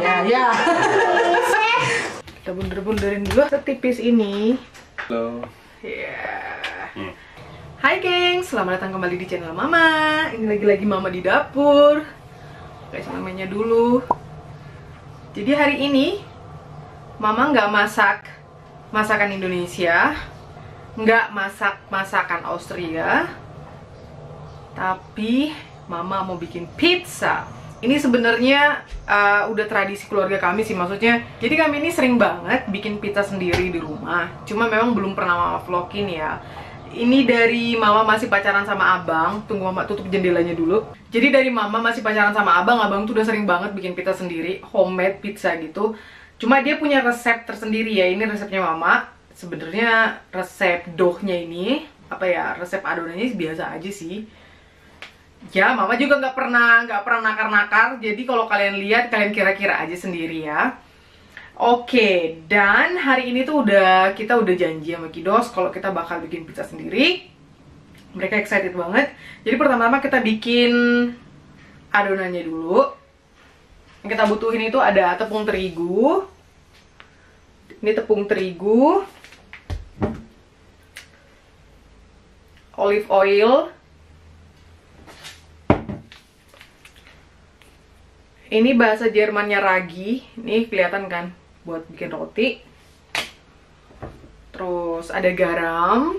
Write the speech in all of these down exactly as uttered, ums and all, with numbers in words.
Ya, ya. Kita bunder-bunderin dulu setipis ini. Halo. Ya. Hai gengs, selamat datang kembali di channel Mama. Ini lagi-lagi Mama di dapur. Guys, namanya dulu. Jadi hari ini Mama nggak masak masakan Indonesia, nggak masak masakan Austria, tapi Mama mau bikin pizza. Ini sebenarnya uh, udah tradisi keluarga kami sih, maksudnya. Jadi kami ini sering banget bikin pizza sendiri di rumah. Cuma memang belum pernah Mama vlogin ya. Ini dari Mama masih pacaran sama Abang. Tunggu Mama tutup jendelanya dulu. Jadi dari Mama masih pacaran sama Abang, Abang tuh udah sering banget bikin pizza sendiri, homemade pizza gitu. Cuma dia punya resep tersendiri ya. Ini resepnya Mama. Sebenarnya resep doughnya ini, apa ya, resep adonannya biasa aja sih. Ya, Mama juga nggak pernah nggak pernah nakar-nakar. Jadi kalau kalian lihat, kalian kira-kira aja sendiri ya. Oke, dan hari ini tuh udah kita udah janji sama Kidos kalau kita bakal bikin pizza sendiri. Mereka excited banget. Jadi pertama-tama kita bikin adonannya dulu. Yang kita butuhin itu ada tepung terigu. Ini tepung terigu, olive oil. Ini bahasa Jermannya ragi. Ini kelihatan kan? Buat bikin roti. Terus ada garam.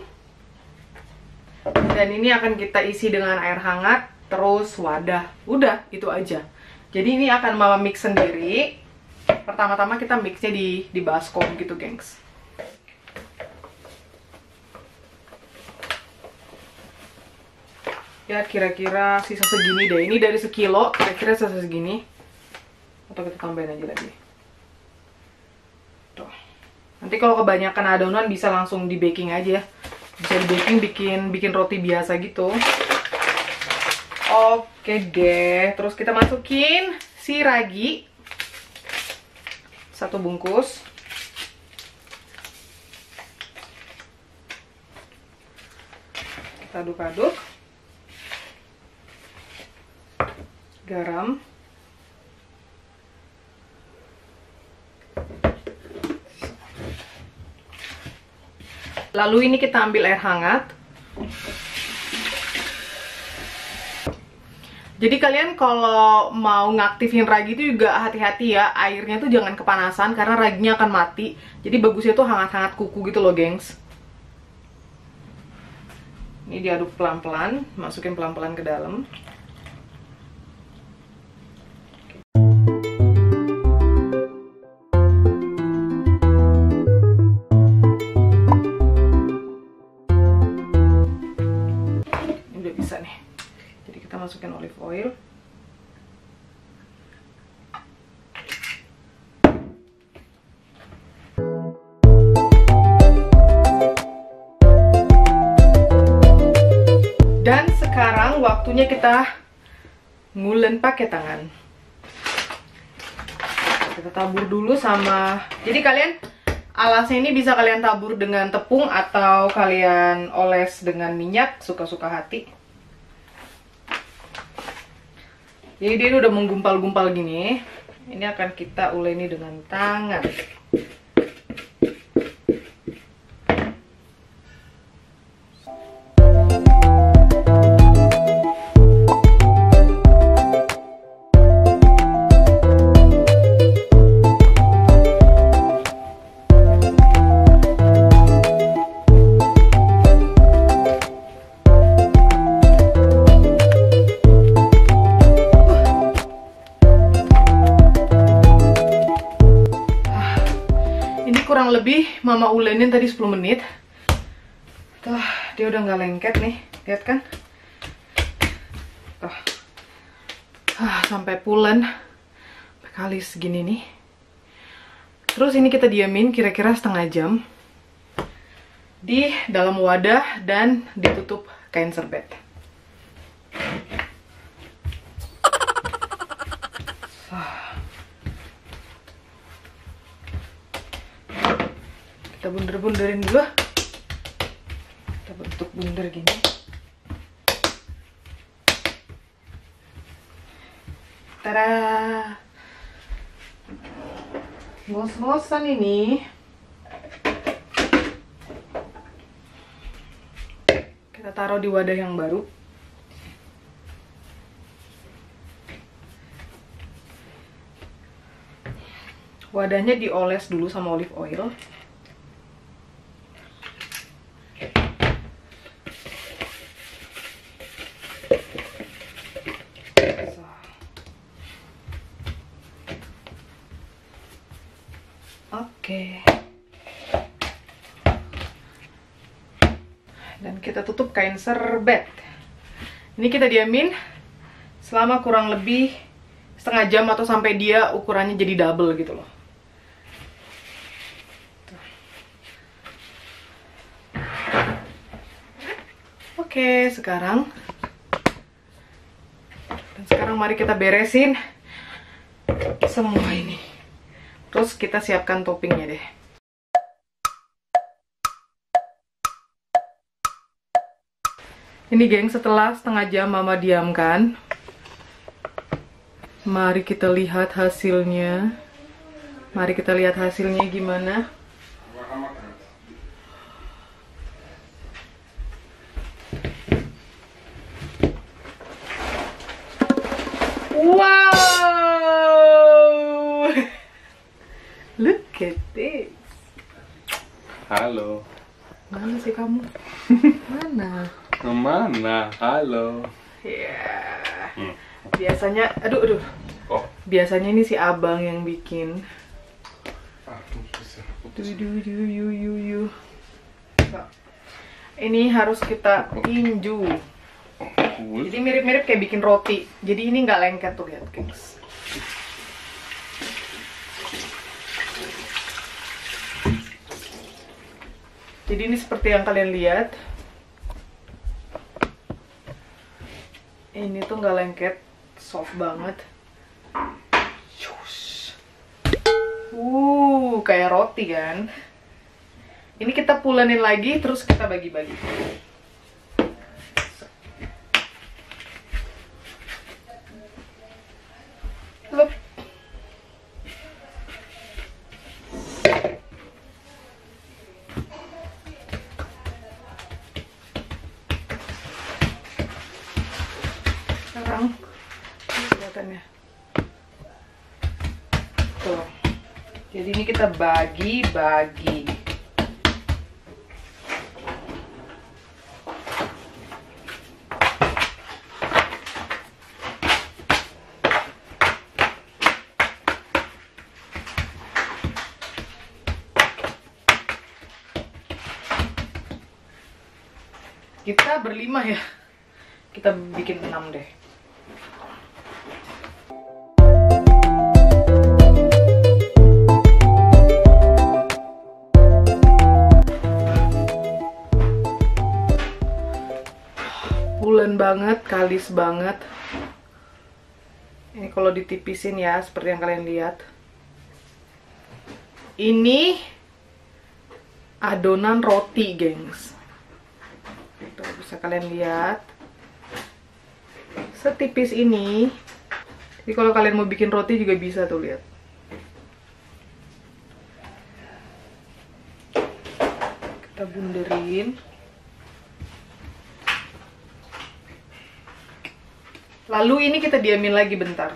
Dan ini akan kita isi dengan air hangat. Terus wadah. Udah, itu aja. Jadi ini akan Mama mix sendiri. Pertama-tama kita mixnya di, di baskom gitu, gengs. Ya, kira-kira sisa segini deh. Ini dari sekilo, kira-kira sisa segini. Atau kita tambahin aja lagi. Tuh. Nanti kalau kebanyakan adonan bisa langsung di baking aja. Bisa di baking bikin bikin roti biasa gitu. Oke deh. Terus kita masukin si ragi. Satu bungkus. Kita aduk-aduk. Garam. Lalu ini kita ambil air hangat. Jadi kalian kalau mau ngaktifin ragi itu juga hati-hati ya. Airnya tuh jangan kepanasan karena raginya akan mati. Jadi bagusnya tuh hangat-hangat kuku gitu loh, gengs. Ini diaduk pelan-pelan, masukin pelan-pelan ke dalam. Masukin olive oil. Dan sekarang waktunya kita ngulen pakai tangan. Kita tabur dulu sama, jadi kalian alasnya ini bisa kalian tabur dengan tepung atau kalian oles dengan minyak, suka-suka hati. Jadi dia udah menggumpal-gumpal gini. Ini akan kita uleni dengan tangan. Kurang lebih Mama ulenin tadi sepuluh menit. Tuh, dia udah nggak lengket nih. Lihat kan? Tuh. Ah, sampai pulen. Kali segini nih. Terus ini kita diamin kira-kira setengah jam di dalam wadah dan ditutup kain serbet. Kita bunder-bunderin dulu. Kita bentuk bunder gini. Tada! Ngos-ngosan ini. Kita taruh di wadah yang baru. Wadahnya dioles dulu sama olive oil. Oke. Dan kita tutup kain serbet. Ini kita diamin selama kurang lebih setengah jam atau sampai dia ukurannya jadi double gitu loh. Oke, sekarang dan sekarang mari kita beresin semua ini. Terus kita siapkan toppingnya deh. Ini geng, setelah setengah jam mama diamkan, mari kita lihat hasilnya. Mari kita lihat hasilnya gimana. Wow! Look at this. Halo. Mana sih kamu? Mana? Kemana? Halo. Ya. Yeah. Hmm. Biasanya, aduh, aduh. Oh. Biasanya ini si abang yang bikin. Aduh, bisa. Duh, duh, duh, yu, yu, yu. Ini harus kita tinju. Jadi mirip-mirip kayak bikin roti. Jadi ini nggak lengket tuh, lihat guys. Jadi ini seperti yang kalian lihat. Ini tuh nggak lengket, soft banget. Uh, kayak roti kan. Ini kita pulenin lagi, terus kita bagi-bagi. Lep. Sekarang ini kelihatannya. Tuh. Jadi ini kita bagi-bagi. Kita berlima ya. Kita bikin enam deh. Pulen banget, kalis banget. Ini kalau ditipisin ya, seperti yang kalian lihat. Ini adonan roti, gengs. Tuh, bisa kalian lihat. Setipis ini. Jadi kalau kalian mau bikin roti juga bisa tuh, lihat. Kita bunderin. Lalu ini kita diamin lagi bentar.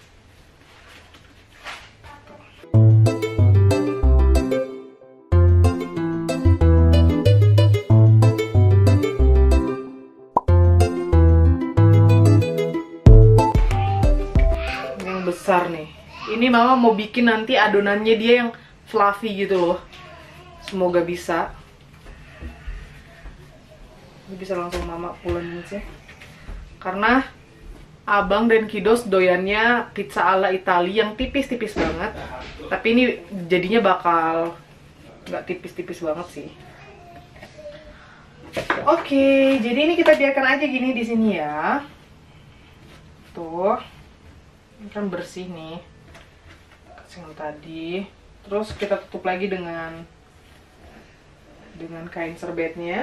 Yang besar nih. Ini mama mau bikin nanti adonannya dia yang fluffy gitu loh. Semoga bisa. Ini bisa langsung mama pulenin sih. Karena abang dan kiddos doyannya pizza ala Itali yang tipis-tipis banget. Tapi ini jadinya bakal nggak tipis-tipis banget sih. Oke, jadi ini kita biarkan aja gini di sini ya. Tuh, ini kan bersih nih. Kasih yang tadi. Terus kita tutup lagi dengan dengan kain serbetnya.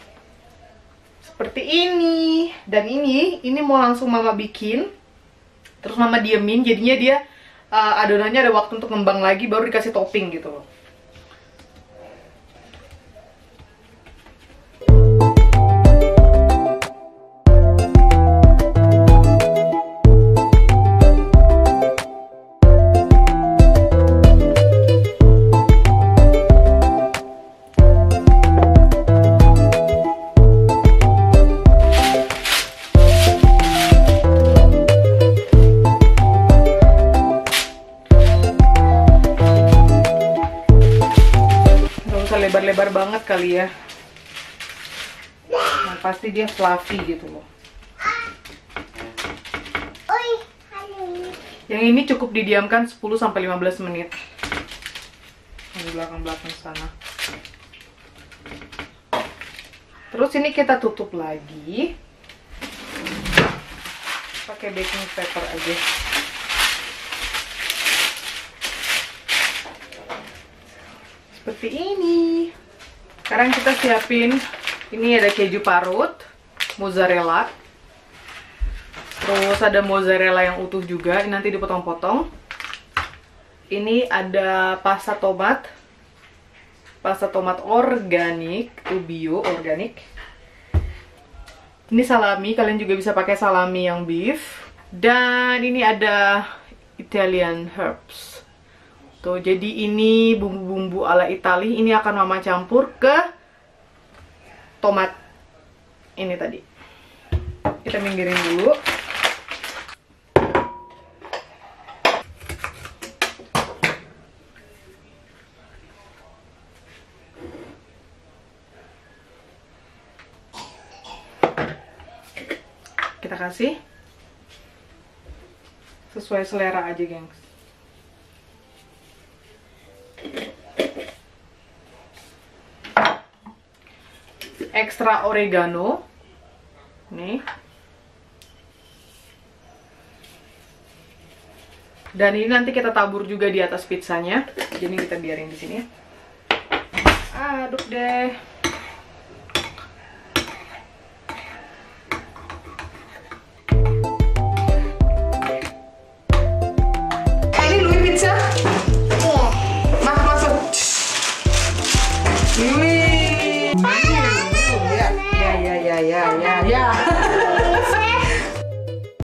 Seperti ini. Dan ini, ini mau langsung mama bikin Terus mama diemin, jadinya dia uh, adonannya ada waktu untuk ngembang lagi, baru dikasih topping gitu loh. Lebar-lebar banget kali ya. Nah, pasti dia fluffy gitu loh. Yang ini cukup didiamkan sepuluh sampai lima belas menit. Di belakang-belakang sana. Terus ini kita tutup lagi. Pakai baking paper aja. Seperti ini. Sekarang kita siapin, ini ada keju parut, mozzarella, terus ada mozzarella yang utuh juga, ini nanti dipotong-potong. Ini ada pasta tomat, pasta tomat organik, itu bio organik. Ini salami, kalian juga bisa pakai salami yang beef. Dan ini ada Italian herbs. Tuh, jadi ini bumbu-bumbu ala Itali, ini akan mama campur ke tomat ini tadi. Kita minggirin dulu. Kita kasih sesuai selera aja, gengs. Extra oregano nih, dan ini nanti kita tabur juga di atas pizzanya, jadi kita biarin di sini ya. Aduk deh.